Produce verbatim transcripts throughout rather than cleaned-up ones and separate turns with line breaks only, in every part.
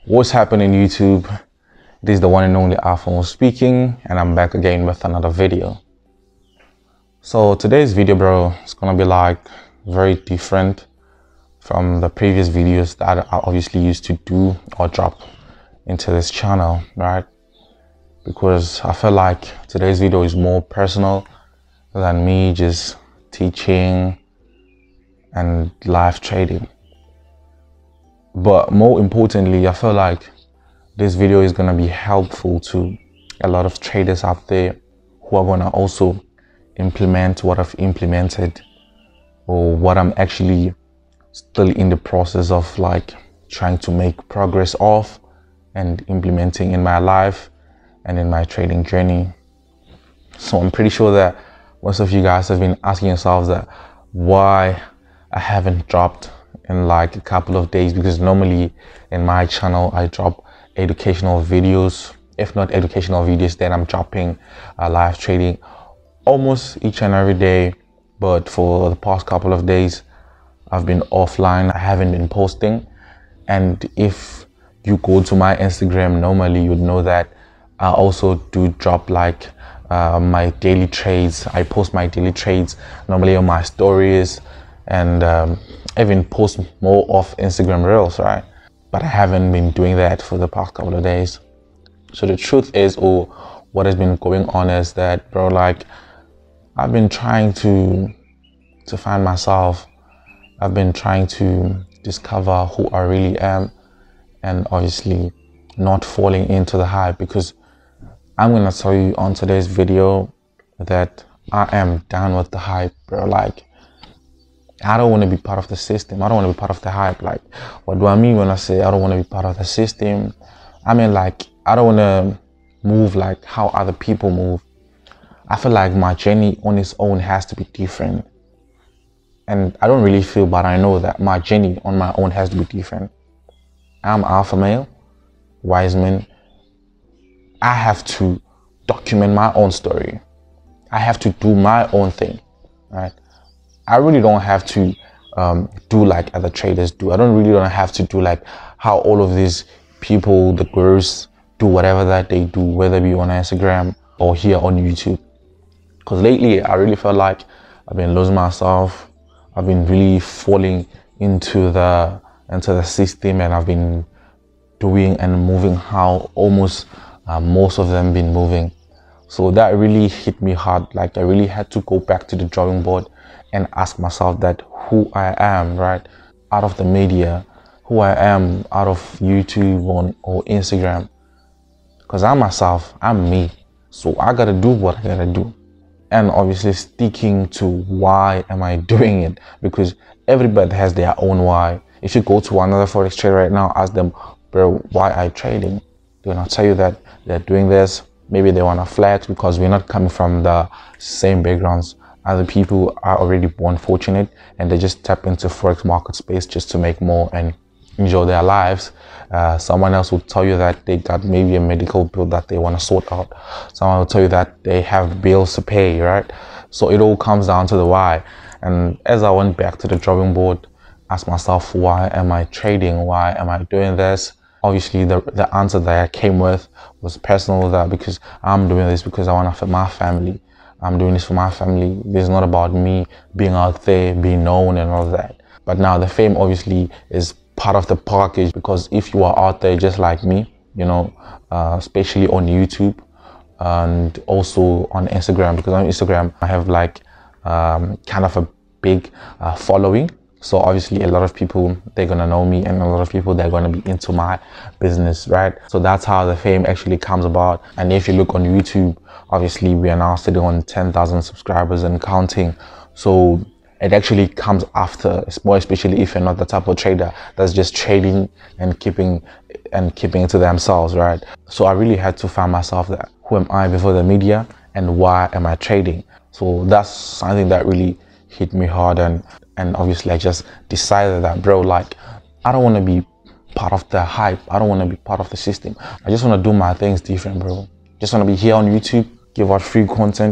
What's happening, YouTube? This is the one and only Alphonse speaking, and I'm back again with another video. So today's video, bro, is gonna be like very different from the previous videos that I obviously used to do or drop into this channel, right? Because I feel like today's video is more personal than me just teaching and live trading. But more importantly, I feel like this video is going to be helpful to a lot of traders out there who are going to also implement what I've implemented or what I'm actually still in the process of like trying to make progress of and implementing in my life and in my trading journey. So I'm pretty sure that most of you guys have been asking yourselves that why I haven't dropped in like a couple of days, because normally in my channel I drop educational videos. If not educational videos, then I'm dropping uh, live trading almost each and every day. But for the past couple of days I've been offline, I haven't been posting. And if you go to my Instagram, normally you'd know that I also do drop like uh, my daily trades. I post my daily trades normally on my stories, and um, even post more of Instagram Reels, right? But I haven't been doing that for the past couple of days. So the truth is, or what has been going on is that, bro, like I've been trying to to find myself. I've been trying to discover who I really am, and obviously not falling into the hype, because I'm gonna tell you on today's video that I am done with the hype, bro. Like I don't want to be part of the system. I don't want to be part of the hype. Like, what do I mean when I say I don't want to be part of the system? I mean, like, I don't want to move like how other people move. I feel like my journey on its own has to be different. And I don't really feel, but I know that my journey on my own has to be different. I'm alpha male, wise man. I have to document my own story. I have to do my own thing, right? I really don't have to um, do like other traders do. I don't really don't have to do like how all of these people, the gurus, do whatever that they do, whether it be on Instagram or here on YouTube. Because lately, I really felt like I've been losing myself. I've been really falling into the into the system, and I've been doing and moving how almost uh, most of them been moving. So that really hit me hard. Like I really had to go back to the drawing board and ask myself that who I am, right, out of the media, who I am out of YouTube on, or Instagram. Because I'm myself, I'm me. So I gotta do what I gotta do. And obviously sticking to why am I doing it, because everybody has their own why. If you go to another forex trader right now, ask them, bro, why are you trading? They're gonna tell you that they're doing this. Maybe they wanna flex because we're not coming from the same backgrounds. Other people are already born fortunate and they just tap into forex market space just to make more and enjoy their lives. Uh, someone else will tell you that they got maybe a medical bill that they want to sort out. Someone will tell you that they have bills to pay, right? So it all comes down to the why. And as I went back to the drawing board, asked myself, why am I trading? Why am I doing this? Obviously, the, the answer that I came with was personal, that because I'm doing this because I want to feed my family. I'm doing this for my family. This is not about me being out there, being known and all that. But now the fame obviously is part of the package, because if you are out there just like me, you know, uh, especially on YouTube and also on Instagram, because on Instagram I have like um, kind of a big uh, following. So obviously a lot of people, they're gonna know me, and a lot of people, they're gonna be into my business, right? So that's how the fame actually comes about. And if you look on YouTube, obviously we are now sitting on ten thousand subscribers and counting. So it actually comes after, more especially if you're not the type of trader that's just trading and keeping and keeping it to themselves, right? So I really had to find myself that who am I before the media and why am I trading? So that's something that really hit me hard, and and obviously I just decided that, bro, like I don't want to be part of the hype. I don't want to be part of the system. I just want to do my things different, bro. Just want to be here on YouTube, give out free content,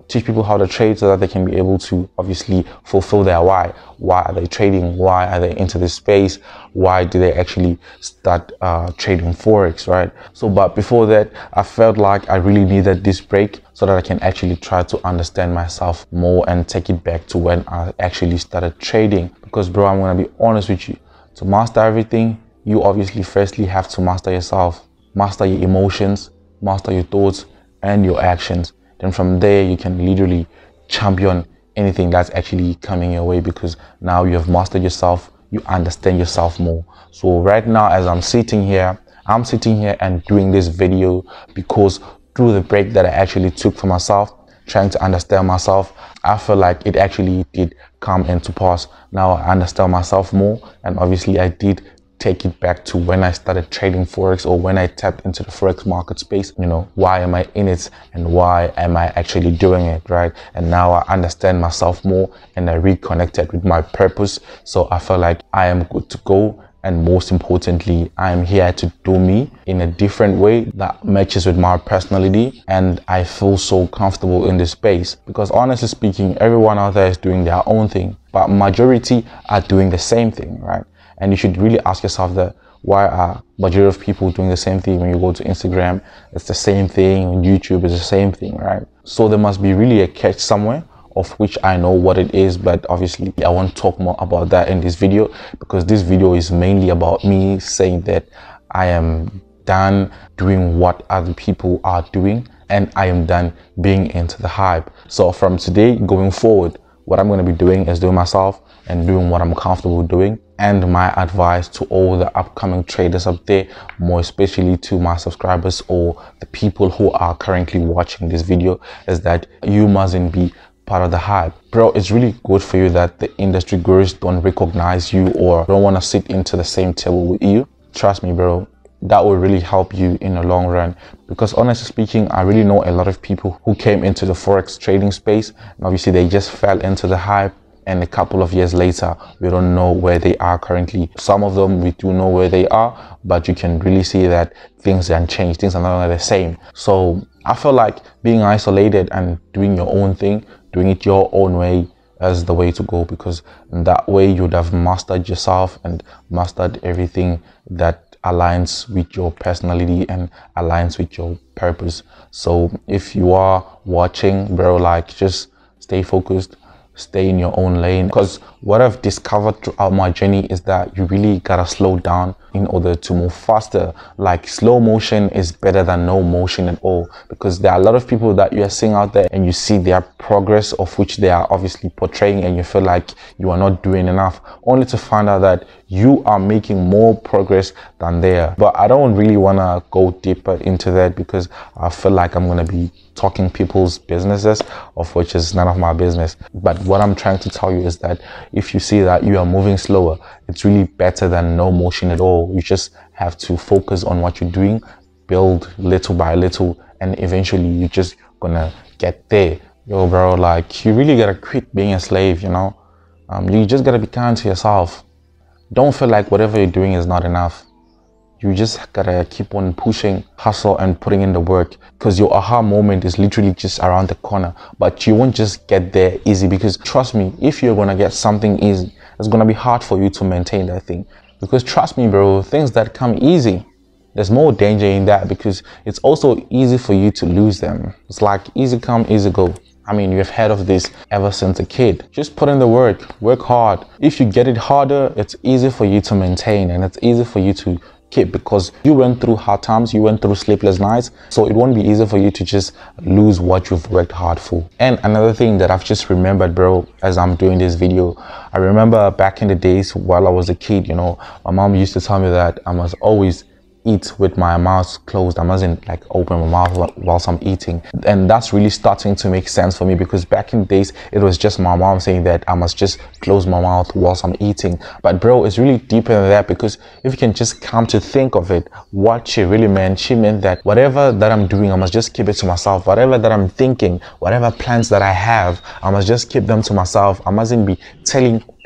teach people how to trade so that they can be able to obviously fulfill their why. Why are they trading? Why are they into this space? Why do they actually start uh, trading Forex, right? So, but before that, I felt like I really needed this break so that I can actually try to understand myself more and take it back to when I actually started trading. Because bro, I'm gonna be honest with you, to master everything, you obviously firstly have to master yourself, master your emotions, master your thoughts and your actions. Then from there, you can literally champion anything that's actually coming your way, because now you have mastered yourself, you understand yourself more. So right now, as I'm sitting here, I'm sitting here and doing this video because through the break that I actually took for myself, trying to understand myself, I feel like it actually did come into pass. Now I understand myself more, and obviously I did take it back to when I started trading Forex, or when I tapped into the Forex market space. You know, why am I in it and why am I actually doing it, right? And now I understand myself more and I reconnected with my purpose. So I feel like I am good to go. And most importantly, I am here to do me in a different way that matches with my personality. And I feel so comfortable in this space because honestly speaking, everyone out there is doing their own thing, but majority are doing the same thing, right? And you should really ask yourself that, why are majority of people doing the same thing? When you go to Instagram, it's the same thing. On YouTube, it's the same thing, right? So there must be really a catch somewhere, of which I know what it is, but obviously I won't talk more about that in this video, because this video is mainly about me saying that I am done doing what other people are doing, and I am done being into the hype. So from today going forward, what I'm going to be doing is doing myself and doing what I'm comfortable doing. And my advice to all the upcoming traders up there, more especially to my subscribers or the people who are currently watching this video, is that you mustn't be part of the hype. Bro, it's really good for you that the industry gurus don't recognize you or don't want to sit into the same table with you. Trust me, bro, that will really help you in the long run. Because honestly speaking, I really know a lot of people who came into the Forex trading space, and obviously they just fell into the hype, and a couple of years later we don't know where they are currently. Some of them we do know where they are, but you can really see that things have changed, things are not the same. So I feel like being isolated and doing your own thing, doing it your own way, is the way to go, because in that way you would have mastered yourself and mastered everything that aligns with your personality and aligns with your purpose. So if you are watching, bro, like, just stay focused, stay in your own lane, because what I've discovered throughout my journey is that you really gotta slow down in order to move faster. Like, slow motion is better than no motion at all, because there are a lot of people that you are seeing out there and you see their progress, of which they are obviously portraying, and you feel like you are not doing enough, only to find out that you are making more progress than they are. But I don't really want to go deeper into that, because I feel like I'm going to be talking people's businesses, of which is none of my business. But what I'm trying to tell you is that if you see that you are moving slower, it's really better than no motion at all. You just have to focus on what you're doing, build little by little, and eventually you're just gonna get there. Yo, bro, like, you really gotta quit being a slave, you know? Um, you just gotta be kind to yourself. Don't feel like whatever you're doing is not enough. You just gotta keep on pushing, hustle, and putting in the work, because your aha moment is literally just around the corner. But you won't just get there easy, because trust me, if you're gonna get something easy, it's gonna be hard for you to maintain that thing. Because trust me, bro, things that come easy, there's more danger in that, because it's also easy for you to lose them. It's like easy come, easy go. I mean, you've heard of this ever since a kid. Just put in the work, work hard. If you get it harder, it's easy for you to maintain, and it's easy for you to keep, because you went through hard times, you went through sleepless nights, so it won't be easy for you to just lose what you've worked hard for. And another thing that I've just remembered, bro, as I'm doing this video, I remember back in the days while I was a kid, you know, my mom used to tell me that I must always eat with my mouth closed. I mustn't like open my mouth whilst I'm eating. And that's really starting to make sense for me, because back in the days it was just my mom saying that I must just close my mouth whilst I'm eating. But bro, it's really deeper than that, because if you can just come to think of it, what she really meant, she meant that whatever that I'm doing, I must just keep it to myself. Whatever that I'm thinking, whatever plans that I have, I must just keep them to myself. I mustn't be telling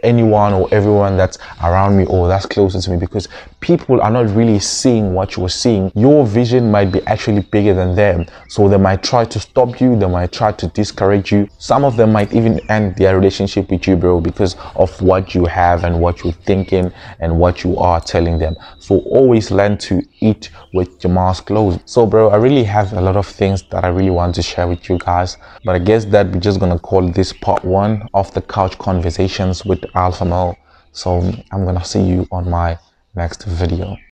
anyone or everyone that's around me or that's closer to me, because people are not really seeing what you're seeing. Your vision might be actually bigger than them, so they might try to stop you, they might try to discourage you. Some of them might even end their relationship with you, bro, because of what you have and what you're thinking and what you are telling them. So always learn to eat with your mouth closed. So bro, I really have a lot of things that I really want to share with you guys, but I guess that we're just gonna call this part one of the couch conversations with Alpha Male. So I'm gonna see you on my next video.